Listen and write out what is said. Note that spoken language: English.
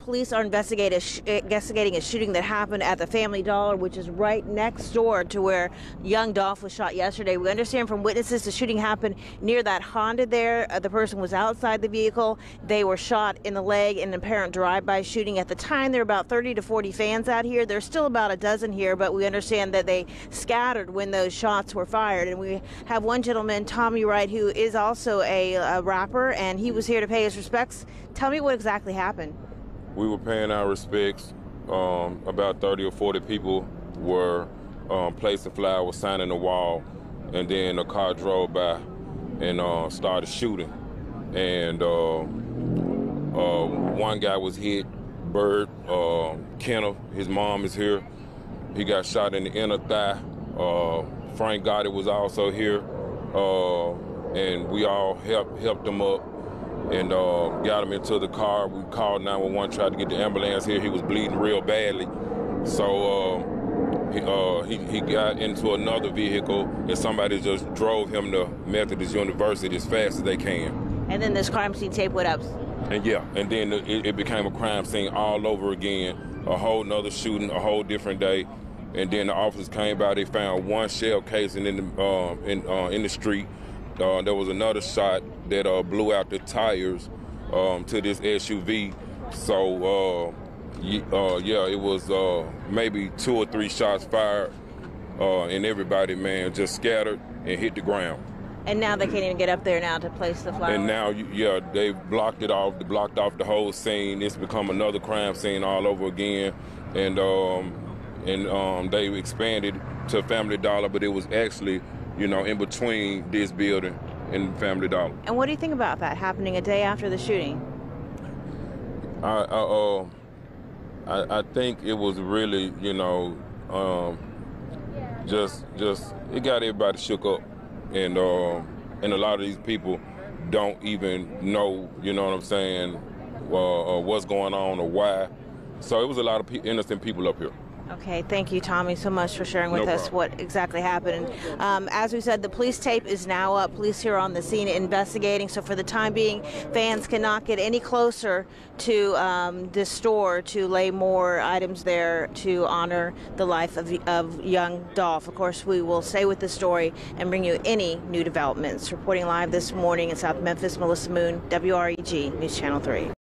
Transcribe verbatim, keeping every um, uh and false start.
police are investigating a, sh investigating a shooting that happened at the Family Dollar, which is right next door to where Young Dolph was shot yesterday. We understand from witnesses the shooting happened near that Honda there. Uh, the person was outside the vehicle. They were shot in the leg in an apparent drive-by shooting. At the time, there were about thirty to forty fans out here. There's still about a dozen here, but we understand that they scattered when those shots were fired. And we have one gentleman, Tommy Wright, who is also a, a rapper, and he was here to pay his respects. Tell me what exactly happened. We were paying our respects. Um, about thirty or forty people were um, placing flowers, signing the wall, and then a car drove by and uh, started shooting. And uh, uh, one guy was hit, Bird, uh, Kenneth, his mom is here. He got shot in the inner thigh. Uh, Frank Gotti was also here, uh, and we all helped helped him up and uh, got him into the car. We called nine one one, tried to get the ambulance here. He was bleeding real badly. So uh, he, uh, he, he got into another vehicle, and somebody just drove him to Methodist University as fast as they can. And then this crime scene tape went up. And yeah, and then it, it became a crime scene all over again. A whole nother shooting, a whole different day. And then the officers came by, they found one shell casing in the, uh, in, uh, in the street. Uh, there was another shot that uh, blew out the tires um, to this S U V. So, uh, uh, yeah, it was uh, maybe two or three shots fired, uh, and everybody, man, just scattered and hit the ground. And now they can't even get up there now to place the flowers. And now, yeah, they blocked it off. They blocked off the whole scene. It's become another crime scene all over again. And um, and um, they expanded to Family Dollar, but it was actually, you know, in between this building and Family Dollar. And what do you think about that happening a day after the shooting? I I, uh, I, I think it was really, you know, um, just just it got everybody shook up, and uh, and a lot of these people don't even know, you know what I'm saying, uh, uh, what's going on or why. So it was a lot of pe innocent people up here. Okay, thank you, Tommy, so much for sharing with No us problem. what exactly happened. And, um, as we said, the police tape is now up. Police here on the scene investigating. So for the time being, fans cannot get any closer to um, this store to lay more items there to honor the life of, of Young Dolph. Of course, we will stay with the story and bring you any new developments. Reporting live this morning in South Memphis, Melissa Moon, W R E G News Channel three.